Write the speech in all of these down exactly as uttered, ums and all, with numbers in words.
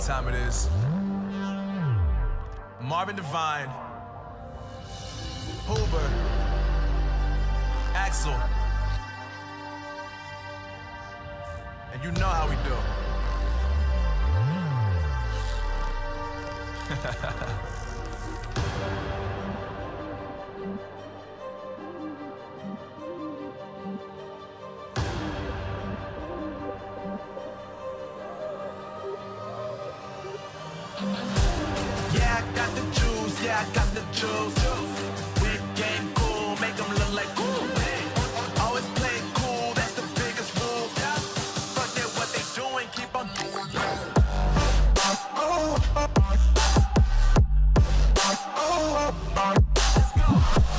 what time it is. Marvin Devine, Huber, Axel, and you know how we do. Yeah, I got the juice, yeah, I got the juice. Whip game cool, make them look like cool. Always play it cool, that's the biggest rule. Fuck that, what they doing, keep on doing that. Let's go.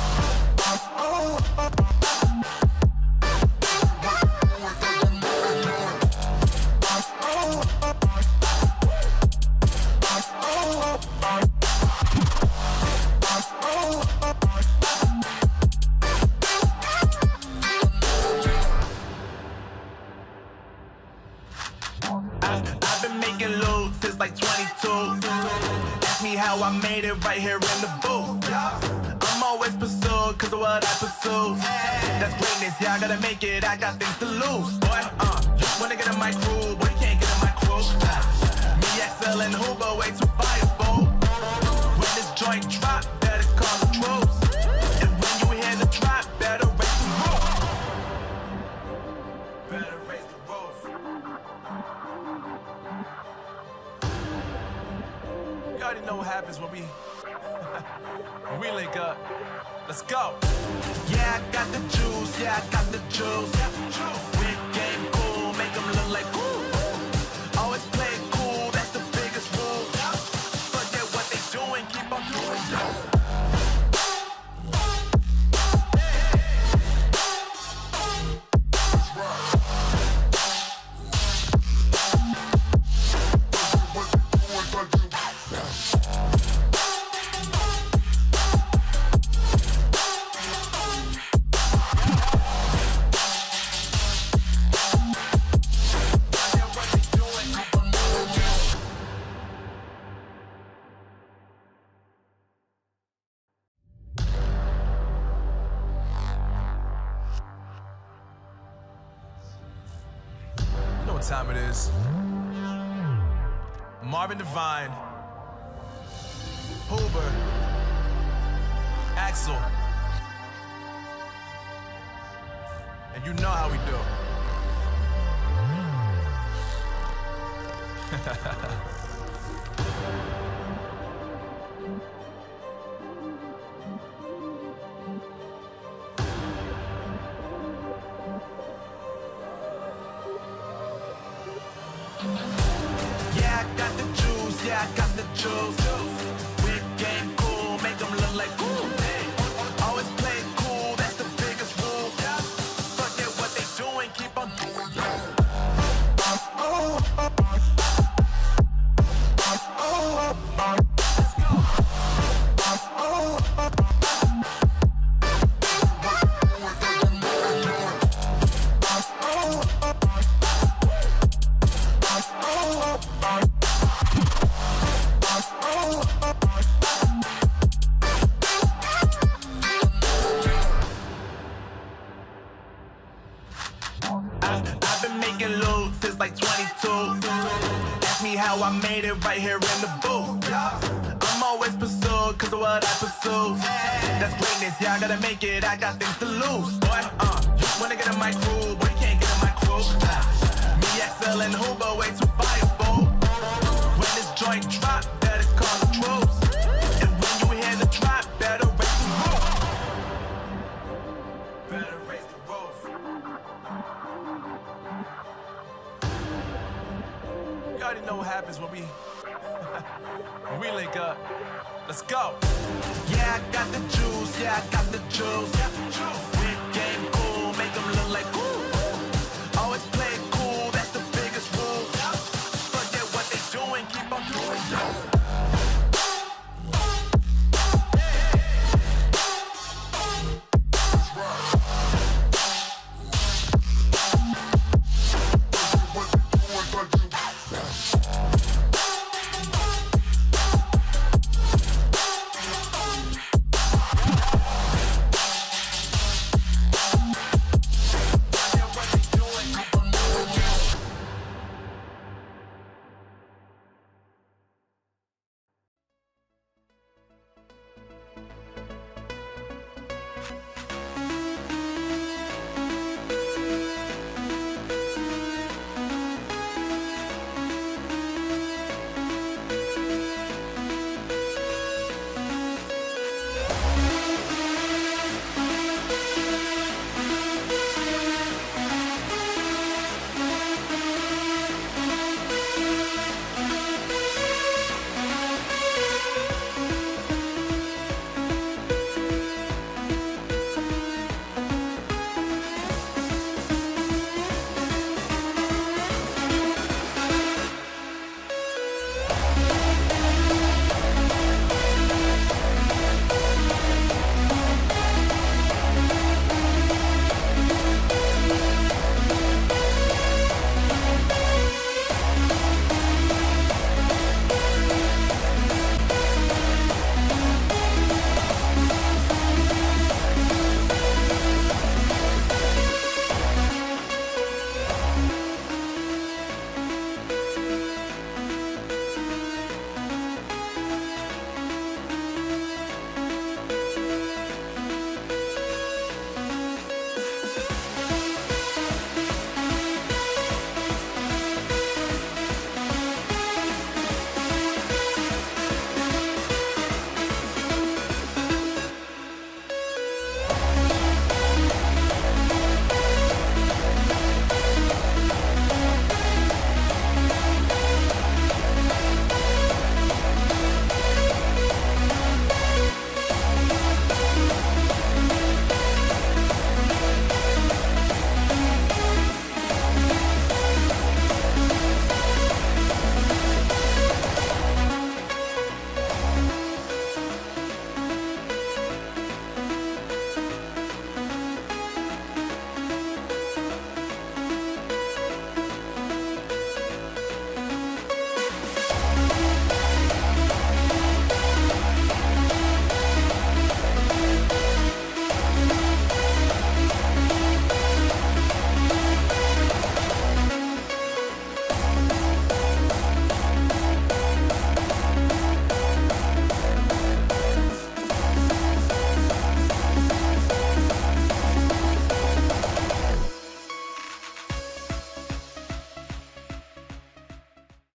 I've been making loot since like twenty-two. Ask me how I made it right here in the booth. I'm always pursued cause of what I pursue. That's greatness, yeah, I gotta make it, I got things to lose. Boy, uh, you wanna get in my crew, boy, you can't get in my crew. Me, Axel, and Huber, way too fireball. When this joint drop, better call the troops. And when you hear the drop, better raise the roof. Better raise the roof. You already know what happens when we when we link up. Let's go. Yeah, I got the juice, yeah, I got the juice. Whip game cool, make them look like cool. Always play it cool, that's the biggest rule. Forget what they doing, keep on doing that. You know what time it is. Marvin Devine, Huber, Axel, and you know how we do. Yeah, I got the juice, yeah, I got the juice. Whip game cool, make them look like cool. Always play it cool, that's the biggest rule. Forget what they doing, keep on doing that. Let's go. I've been making loot since like twenty-two. Ask me how I made it right here in the booth. I'm always pursued cause of what I pursue. That's greatness, yeah, I gotta make it, I got things to lose. Boy, uh, you wanna get in my crew, boy, you can't get in my crew. Me, Axel, and Huber, way too fireball. When this joint drop, better call the troops. And when you hear the drop, better raise the roof. Better raise the roof. You already know what happens when we when we link up. Let's go. Yeah, I got the juice, yeah, I got the juice.